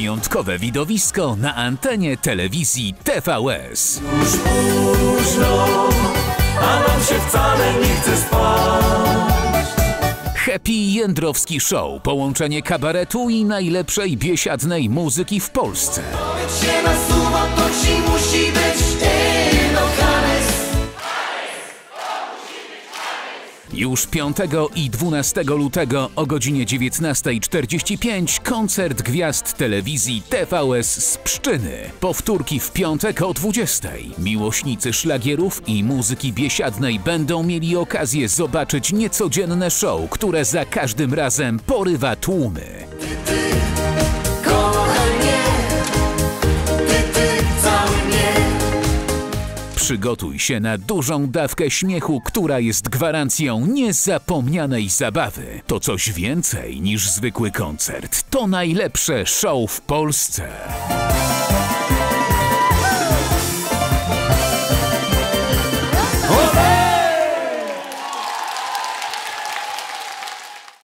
wyjątkowe widowisko na antenie telewizji TVS. Już późno, a nam się wcale nie chce spać. Happy Jędrowski Show. Połączenie kabaretu i najlepszej biesiadnej muzyki w Polsce. Powiedz się nasuwa, to ci musi być Hanes. Już 5 i 12 lutego o godzinie 19:45 koncert gwiazd telewizji TVS z Pszczyny. Powtórki w piątek o 20:00. Miłośnicy szlagierów i muzyki biesiadnej będą mieli okazję zobaczyć niecodzienne show, które za każdym razem porywa tłumy. Kochaj mnie, ty cały mnie. Przygotuj się na dużą dawkę śmiechu, która jest gwarancją niezapomnianej zabawy. To coś więcej niż zwykły koncert. To najlepsze show w Polsce.